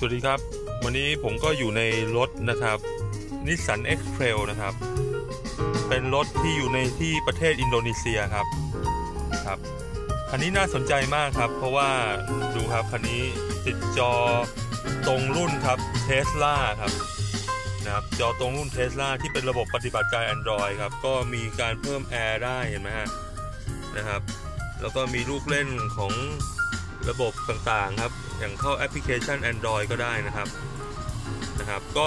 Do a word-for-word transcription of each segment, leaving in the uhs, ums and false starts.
วัสดีครับวันนี้ผมก็อยู่ในรถนะครับ Nissan X-Trail นะครับเป็นรถที่อยู่ในที่ประเทศอินโดนีเซียครับครับคันนี้น่าสนใจมากครับเพราะว่าดูครับคันนี้ติดจอตรงรุ่นครับ Tesla ครับนะครับจอตรงรุ่น Tesla ที่เป็นระบบปฏิบัติการ Android ครับก็มีการเพิ่มแอร์ได้เห็นไหมฮะนะครับแล้วก็มีลูกเล่นของระบบต่างๆครับอย่างเข้าแอปพลิเคชัน Android ก็ได้นะครับนะครับก็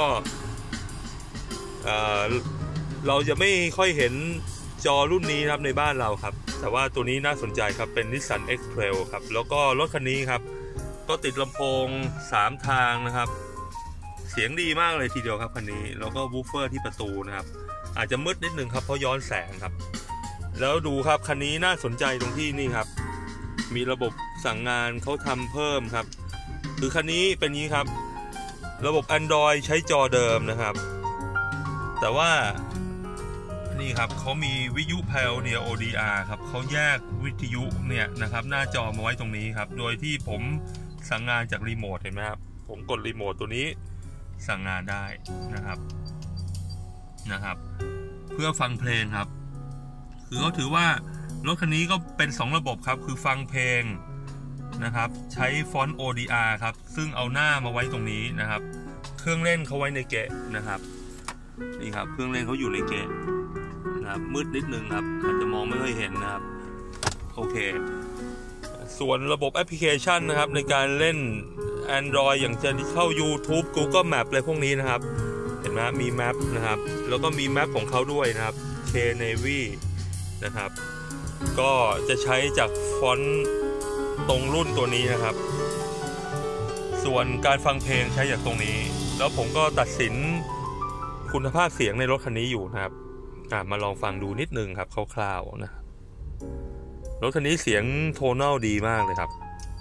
เราจะไม่ค่อยเห็นจอรุ่นนี้ครับในบ้านเราครับแต่ว่าตัวนี้น่าสนใจครับเป็น Nissan X-Trail ครับแล้วก็รถคันนี้ครับก็ติดลำโพงสามทางนะครับเสียงดีมากเลยทีเดียวครับคันนี้แล้วก็วูฟเฟอร์ที่ประตูนะครับอาจจะมืดนิดนึงครับเพราะย้อนแสงครับแล้วดูครับคันนี้น่าสนใจตรงที่นี่ครับมีระบบสั่งงานเขาทำเพิ่มครับคือคันนี้เป็นนี้ครับระบบ Android ใช้จอเดิมนะครับแต่ว่านี่ครับเขามีวิทยุ Pioneer โอ ดี อาร์ ครับเขาแยกวิทยุเนี่ยนะครับหน้าจอมาไว้ตรงนี้ครับโดยที่ผมสั่งงานจากรีโมทเห็นไหมครับผมกดรีโมทตัวนี้สั่งงานได้นะครับนะครับเพื่อฟังเพลงครับคือเขาถือว่ารถคันนี้ก็เป็นสองระบบครับคือฟังเพลงนะครับใช้ฟอนต์ โอ ดี อาร์ ครับซึ่งเอาหน้ามาไว้ตรงนี้นะครับเครื่องเล่นเขาไว้ในเกะนะครับนี่ครับเครื่องเล่นเขาอยู่ในเกะนะครับมืดนิดนึงครับอาจจะมองไม่ค่อยเห็นนะครับโอเคส่วนระบบแอปพลิเคชันนะครับในการเล่น Android อย่างจะเข้า YouTube Google Map อะไรพวกนี้นะครับเห็นไหมมีแมปนะครับแล้วก็มีแมปของเขาด้วยนะครับ K-Navy นะครับก็จะใช้จากฟอนต์ตรงรุ่นตัวนี้นะครับส่วนการฟังเพลงใช้จากตรงนี้แล้วผมก็ตัดสินคุณภาพเสียงในรถคันนี้อยู่นะครับมาลองฟังดูนิดนึงครับคร่าวๆนะรถคันนี้เสียงโทนอลดีมากเลยครับ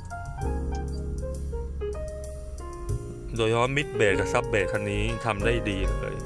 โดยเฉพาะมิดเบสกับซับเบสคันนี้ทำได้ดีเลย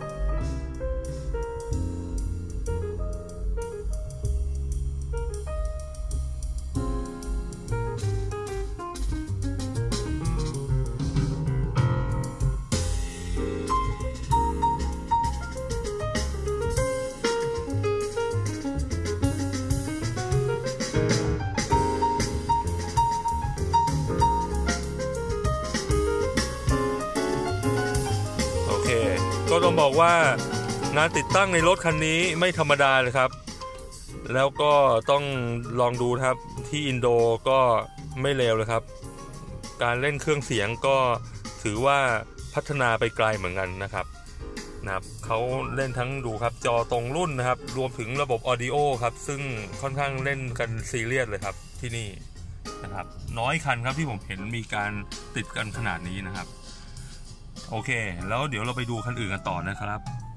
ก็ต้องบอกว่างานติดตั้งในรถคันนี้ไม่ธรรมดาเลยครับแล้วก็ต้องลองดูครับที่อินโดก็ไม่เลวเลยครับการเล่นเครื่องเสียงก็ถือว่าพัฒนาไปไกลเหมือนกันนะครับนะครับเขาเล่นทั้งดูครับจอตรงรุ่นนะครับรวมถึงระบบออดิโอครับซึ่งค่อนข้างเล่นกันซีเรียสเลยครับที่นี่นะครับน้อยคันครับที่ผมเห็นมีการติดกันขนาดนี้นะครับโอเคแล้วเดี๋ยวเราไปดูคันอื่นกันต่อนะครับ